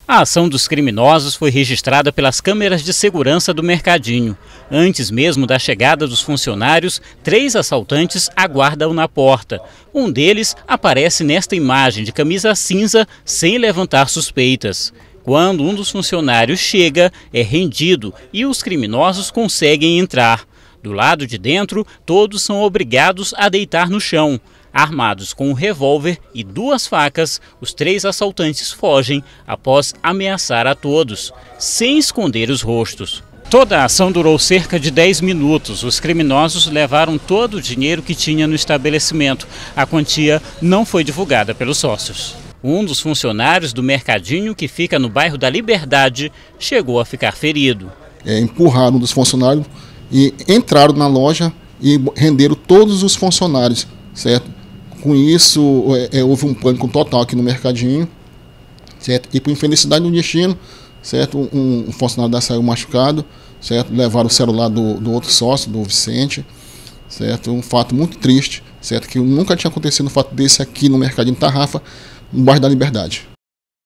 A ação dos criminosos foi registrada pelas câmeras de segurança do Mercadinho. Antes mesmo da chegada dos funcionários, 3 assaltantes aguardam na porta. Um deles aparece nesta imagem de camisa cinza sem levantar suspeitas. Quando um dos funcionários chega, é rendido e os criminosos conseguem entrar. Do lado de dentro, todos são obrigados a deitar no chão. Armados com um revólver e 2 facas, os 3 assaltantes fogem após ameaçar a todos, sem esconder os rostos. Toda a ação durou cerca de 10 minutos. Os criminosos levaram todo o dinheiro que tinha no estabelecimento. A quantia não foi divulgada pelos sócios. Um dos funcionários do Mercadinho, que fica no bairro da Liberdade, chegou a ficar ferido. Empurraram um dos funcionários e entraram na loja e renderam todos os funcionários, certo? Com isso, houve um pânico total aqui no Mercadinho, certo? E por infelicidade do destino, certo? Um funcionário saiu machucado, certo? Levaram o celular do outro sócio, do Vicente, certo? Um fato muito triste, certo? Que nunca tinha acontecido um fato desse aqui no Mercadinho Tarrafa, no bairro da Liberdade.